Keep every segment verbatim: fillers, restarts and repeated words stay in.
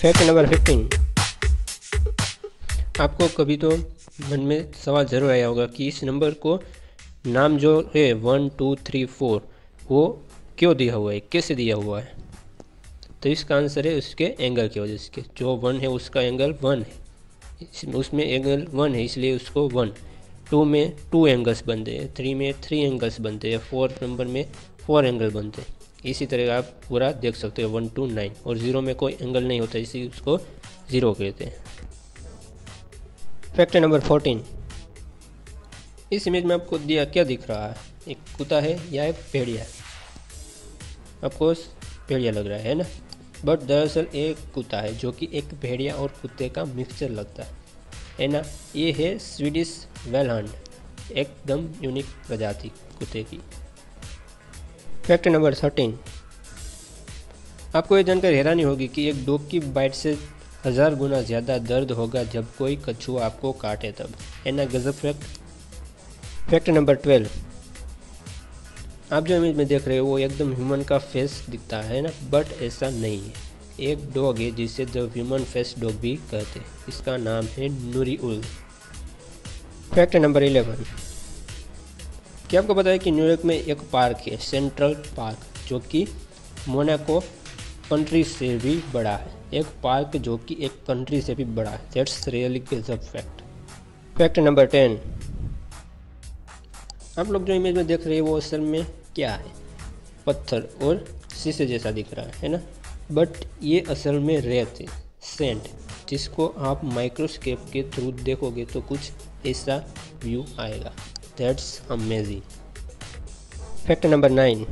Fact number fifteen. आपको कभी तो मन में सवाल ज़रूर आया होगा कि इस नंबर को नाम जो है वन टू थ्री फोर वो क्यों दिया हुआ है, कैसे दिया हुआ है। तो इसका आंसर है उसके एंगल की वजह से। जो वन है उसका एंगल वन है, उसमें एंगल वन है इसलिए उसको वन। टू में टू एंगल्स बनते हैं, थ्री में थ्री एंगल्स बनते हैं, फोर नंबर में फोर एंगल बनते हैं। इसी तरह आप पूरा देख सकते हो वन टू नाइन, और ज़ीरो में कोई एंगल नहीं होता इसी उसको ज़ीरो कहते हैं। Fact number fourteen. इस इमेज में आपको दिया क्या दिख रहा है, एक कुत्ता है या एक भेड़िया है। ऑफकोर्स भेड़िया लग रहा है ना, बट दरअसल एक कुत्ता है जो कि एक भेड़िया और कुत्ते का मिक्सचर लगता है है ना। ये है स्वीडिश वेलहंड, एकदम यूनिक प्रजाति कुत्ते की। Fact number thirteen. आपको ये जानकर हैरानी होगी कि एक डॉग की बाइट से हज़ार गुना ज़्यादा दर्द होगा जब कोई कछुआ आपको काटे तब, है ना गजब फैक्ट। Fact number twelve. आप जो इमेज में देख रहे हो वो एकदम ह्यूमन का फेस दिखता है ना, बट ऐसा नहीं है। एक डॉग है जिसे द ह्यूमन फेस डॉग भी कहते हैं, इसका नाम है नूरीउल। Fact number eleven. क्या आपको पता है कि न्यूयॉर्क में एक पार्क है, सेंट्रल पार्क, जो कि मोनाको कंट्री से भी बड़ा है। एक पार्क जो कि एक कंट्री से भी बड़ा है, दैट्स रियली गजब फैक्ट। Fact number ten. आप लोग जो इमेज में देख रहे हैं वो असल में क्या है, पत्थर और शीशे जैसा दिख रहा है है ना, बट ये असल में रेत है, सैंड, जिसको आप माइक्रोस्कोप के थ्रू देखोगे तो कुछ ऐसा व्यू आएगा, that's amazing. Fact number nine.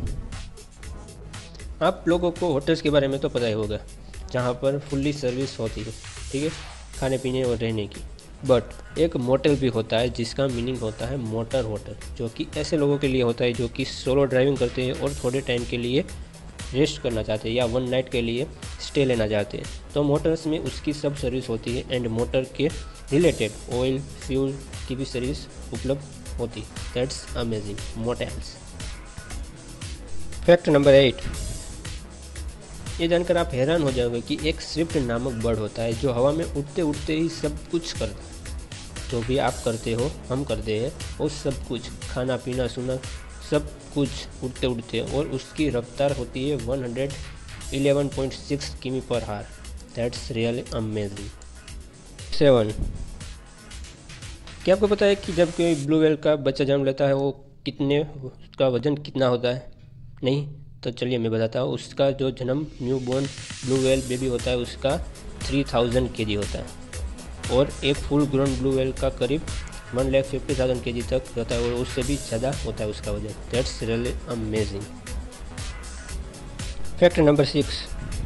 आप लोगों को होटल्स के बारे में तो पता ही होगा जहाँ पर फुल्ली सर्विस होती है, ठीक है, खाने पीने और रहने की। बट एक मोटल भी होता है जिसका मीनिंग होता है मोटर होटल, जो कि ऐसे लोगों के लिए होता है जो कि सोलो ड्राइविंग करते हैं और थोड़े टाइम के लिए रेस्ट करना चाहते हैं या वन नाइट के लिए स्टे लेना चाहते हैं। तो मोटर्स में उसकी सब सर्विस होती है एंड मोटर के रिलेटेड ऑयल फ्यूल की भी सर्विस उपलब्ध होती है, that's amazing motels. Fact number eight. ये जानकर आप हैरान हो जाओगे कि एक स्विफ्ट नामक बर्ड होता है जो हवा में उड़ते उड़ते ही सब कुछ करता है। जो भी आप करते हो हम करते हैं, वो सब कुछ खाना पीना सोना सब कुछ उड़ते उड़ते, और उसकी रफ्तार होती है one hundred eleven point six किमी per hour, that's really amazing. Seven. क्या आपको पता है कि जब कोई ब्लू व्हेल का बच्चा जन्म लेता है वो कितने, उसका वजन कितना होता है? नहीं तो चलिए मैं बताता हूँ। उसका जो जन्म new born blue whale baby होता है उसका थ्री थाउजेंड के जी होता है, और एक फुल ग्रोन ब्लू व्हेल का करीब वन लैख फिफ्टी थाउजेंड के जी तक रहता है, और उससे भी ज़्यादा होता है उसका वजन, that's really amazing. Fact number six.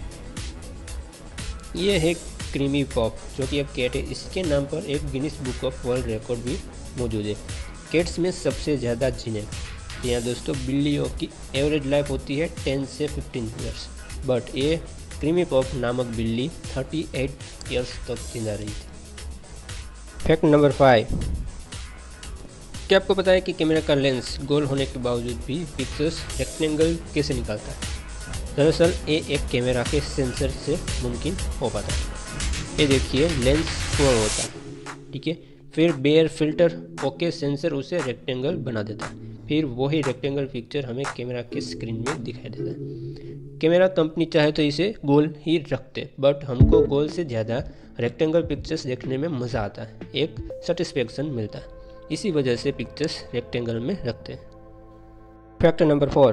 ये है क्रीमी पॉप, जो कि एक कैट है। इसके नाम पर एक Guinness book of world record भी मौजूद है। कैट्स में सबसे ज़्यादा जीने यहाँ दोस्तों बिल्लियों की एवरेज लाइफ होती है टेन से फिफ्टीन ईयर्स, बट ये क्रीमी पॉप नामक बिल्ली थर्टी एट ईयर्स तक जिंदा रही थी। Fact number five. क्या आपको पता है कि कैमरा का लेंस गोल होने के बावजूद भी पिक्चर्स रेक्टेंगल कैसे निकालता है? दरअसल ये एक कैमरा के सेंसर से मुमकिन हो पाता है। ये देखिए लेंस फोर होता है, ठीक है, फिर बेयर फिल्टर ओके सेंसर उसे रेक्टेंगल बना देता है, फिर वही रेक्टेंगल पिक्चर हमें कैमरा के स्क्रीन में दिखाई देता है। कैमरा कंपनी चाहे तो इसे गोल ही रखते, बट हमको गोल से ज़्यादा रेक्टेंगल पिक्चर्स देखने में मज़ा आता है, एक सेटिस्फेक्शन मिलता है, इसी वजह से पिक्चर्स रेक्टेंगल में रखते हैं। Fact number four.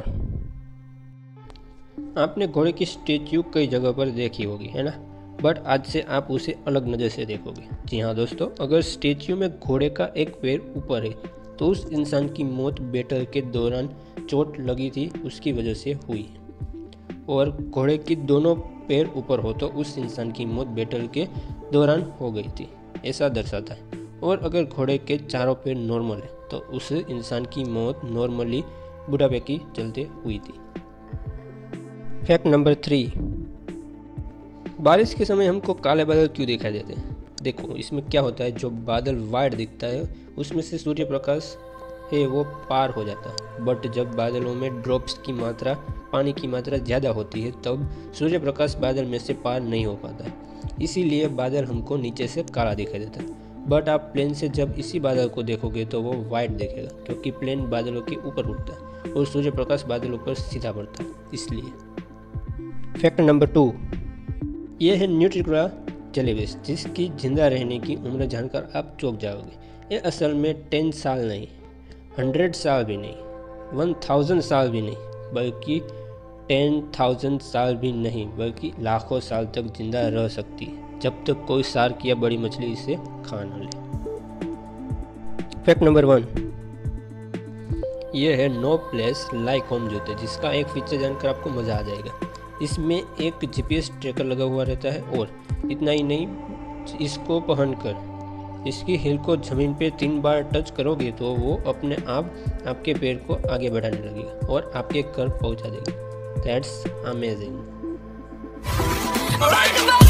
आपने घोड़े की स्टेच्यू कई जगह पर देखी होगी है ना, बट आज से आप उसे अलग नज़र से देखोगे। जी हाँ दोस्तों, अगर स्टेच्यू में घोड़े का एक पैर ऊपर है तो उस इंसान की मौत बैटल के दौरान चोट लगी थी उसकी वजह से हुई, और घोड़े की दोनों पैर ऊपर हो तो उस इंसान की मौत बैटल के दौरान हो गई थी, ऐसा दर्शाता है। और अगर घोड़े के चारों पैर नॉर्मल है तो उस इंसान की मौत नॉर्मली बुढ़ापे की चलते हुई थी। Fact number three. बारिश के समय हमको काले बादल क्यों दिखाई देते हैं? देखो इसमें क्या होता है, जो बादल वाइट दिखता है उसमें से सूर्य प्रकाश है वो पार हो जाता है, बट जब बादलों में ड्रॉप्स की मात्रा, पानी की मात्रा ज़्यादा होती है तब सूर्य प्रकाश बादल में से पार नहीं हो पाता है, इसीलिए बादल हमको नीचे से काला दिखाई देता है। बट आप प्लेन से जब इसी बादल को देखोगे तो वो वाइट दिखेगा, क्योंकि प्लेन बादलों के ऊपर उड़ता है और सूर्य प्रकाश बादलों पर सीधा पड़ता है, इसलिए। फैक्ट नंबर टू, ये है न्यूट्रिकुला जेलीफिश, जिसकी जिंदा रहने की उम्र जानकर आप चौंक जाओगे। ये असल में टेन साल नहीं, हंड्रेड साल भी नहीं, वन थाउजेंड साल भी नहीं, बल्कि टेन थाउजेंड साल भी नहीं, बल्कि लाखों साल तक जिंदा रह सकती है, जब तक कोई शार्क या बड़ी मछली इसे खा न ले। फैक्ट नंबर वन, ये है नो प्लेस लाइक होम जूते, जिसका एक फीचर जानकर आपको मज़ा आ जाएगा। इसमें एक जीपीएस ट्रैकर लगा हुआ रहता है, और इतना ही नहीं, इसको पहनकर इसकी हील को ज़मीन पे तीन बार टच करोगे तो वो अपने आप आपके पैर को आगे बढ़ाने लगेगा और आपके घर पहुंचा देगा। That's amazing.